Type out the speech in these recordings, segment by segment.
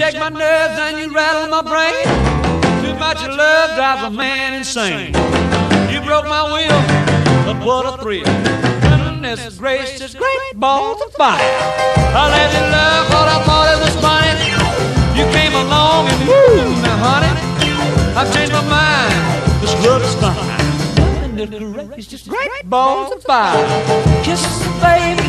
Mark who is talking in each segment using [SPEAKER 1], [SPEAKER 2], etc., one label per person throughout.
[SPEAKER 1] shake my nerves and you rattle my brain. Too much love drives a man insane. You broke my will, but what a thrill. Goodness gracious, great balls of fire. I let you love what I thought it was funny. You came along and woo, now honey, I've changed my mind. This love is fine. Goodness gracious, great balls of fire. Kisses, baby.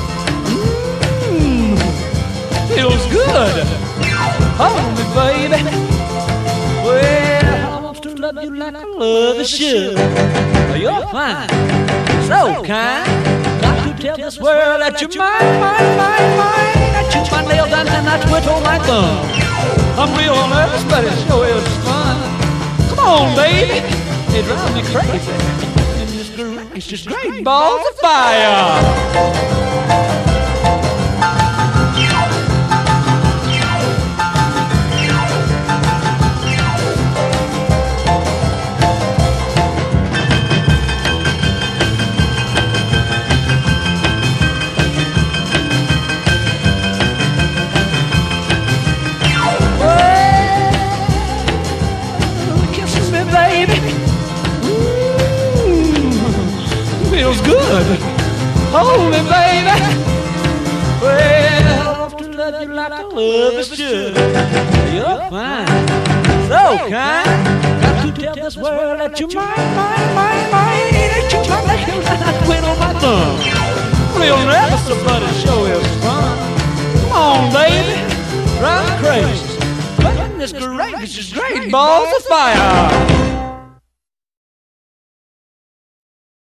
[SPEAKER 1] Feels good. Hold me, baby. Well, I want to love you like I love a should. You're fine, so kind. Got to tell this world that you're mine, mine, mine, mine. I chew my nails and then I twiddle my thumb. I'm real nervous, but it sure is fun. Come on, baby. It drives me crazy. And it's just great balls of fire. Feels good. Hold me, baby. Well, I want to love you like I love a should. You're fine, so kind. Got to tell this world that you're mine, mine, mine, mine. That you're my nails and I twiddle my thumb. Real nervous, but it sure is fun. Come on, baby, drive me crazy. Goodness gracious, great balls of fire.